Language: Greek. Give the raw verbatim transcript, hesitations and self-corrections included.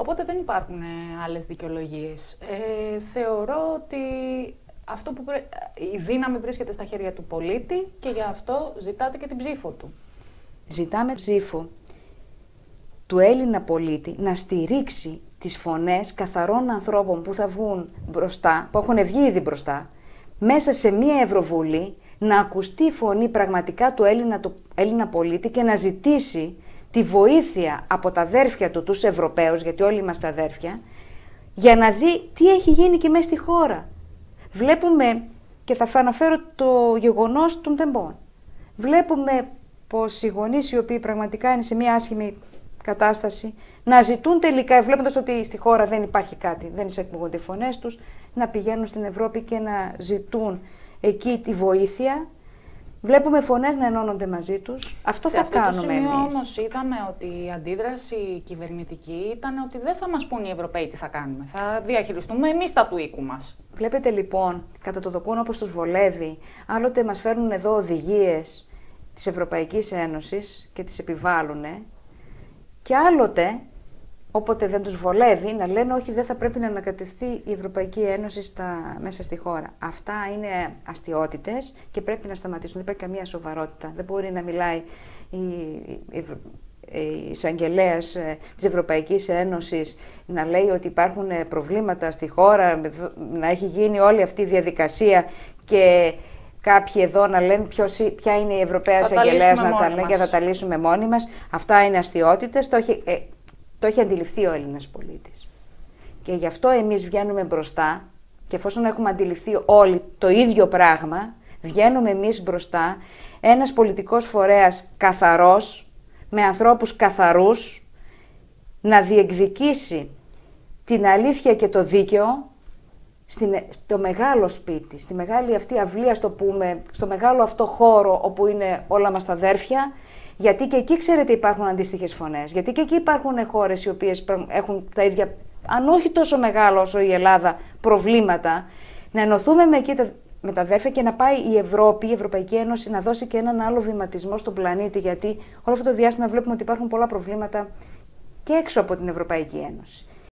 Οπότε δεν υπάρχουν άλλες δικαιολογίες. Ε, θεωρώ ότι αυτό που πρέ... η δύναμη βρίσκεται στα χέρια του πολίτη και γι' αυτό ζητάτε και την ψήφο του. Ζητάμε ψήφο του Έλληνα πολίτη να στηρίξει τις φωνές καθαρών ανθρώπων που θα βγουν μπροστά, που έχουν βγει ήδη μπροστά, μέσα σε μία Ευρωβουλή, να ακουστεί η φωνή πραγματικά του Έλληνα, του Έλληνα πολίτη και να ζητήσει τη βοήθεια από τα αδέρφια του, τους Ευρωπαίους, γιατί όλοι είμαστε αδέρφια, για να δει τι έχει γίνει και μέσα στη χώρα. Βλέπουμε, και θα αναφέρω το γεγονός των τεμπών, βλέπουμε πως οι γονείς οι οποίοι πραγματικά είναι σε μια άσχημη κατάσταση, να ζητούν τελικά, βλέποντας ότι στη χώρα δεν υπάρχει κάτι, δεν εισακούγονται οι φωνές τους, να πηγαίνουν στην Ευρώπη και να ζητούν εκεί τη βοήθεια. Βλέπουμε φωνές να ενώνονται μαζί τους. Αυτό σε θα αυτό κάνουμε εμείς. Σε αυτό το σημείο όμως είδαμε ότι η αντίδραση κυβερνητική ήταν ότι δεν θα μας πούν οι Ευρωπαίοι τι θα κάνουμε. Θα διαχειριστούμε εμείς τα του οίκου μας. Βλέπετε λοιπόν, κατά το δοκούν όπως τους βολεύει, άλλοτε μας φέρνουν εδώ οδηγίες της Ευρωπαϊκής Ένωσης και τις επιβάλλουν, και άλλοτε, όποτε δεν τους βολεύει, να λένε όχι, δεν θα πρέπει να ανακατευθεί η Ευρωπαϊκή Ένωση στα, μέσα στη χώρα. Αυτά είναι αστιότητες και πρέπει να σταματήσουν. Δεν υπάρχει καμία σοβαρότητα. Δεν μπορεί να μιλάει η, η, η εισαγγελέας της Ευρωπαϊκής Ένωσης να λέει ότι υπάρχουν προβλήματα στη χώρα, να έχει γίνει όλη αυτή η διαδικασία και κάποιοι εδώ να λένε ποιος, ποια είναι η Ευρωπαία εισαγγελέας να τα λένε και θα τα λύσουμε μόνοι μας. Αυτά είναι αστιότητες. Το έχει, ε, το έχει αντιληφθεί ο Έλληνας πολίτης. Και γι' αυτό εμείς βγαίνουμε μπροστά και εφόσον έχουμε αντιληφθεί όλοι το ίδιο πράγμα, βγαίνουμε εμείς μπροστά, ένας πολιτικός φορέας καθαρός, με ανθρώπους καθαρούς, να διεκδικήσει την αλήθεια και το δίκαιο στο μεγάλο σπίτι, στη μεγάλη αυτή αυλή, ας το πούμε, στο μεγάλο αυτό χώρο όπου είναι όλα μας τα αδέρφια, γιατί και εκεί, ξέρετε, υπάρχουν αντίστοιχες φωνές, γιατί και εκεί υπάρχουν χώρες οι οποίες έχουν τα ίδια, αν όχι τόσο μεγάλο όσο η Ελλάδα, προβλήματα, να ενωθούμε με εκεί με τα αδέρφια και να πάει η Ευρώπη, η Ευρωπαϊκή Ένωση, να δώσει και έναν άλλο βηματισμό στον πλανήτη, γιατί όλο αυτό το διάστημα βλέπουμε ότι υπάρχουν πολλά προβλήματα και έξω από την Ευρωπαϊκή Ένωση.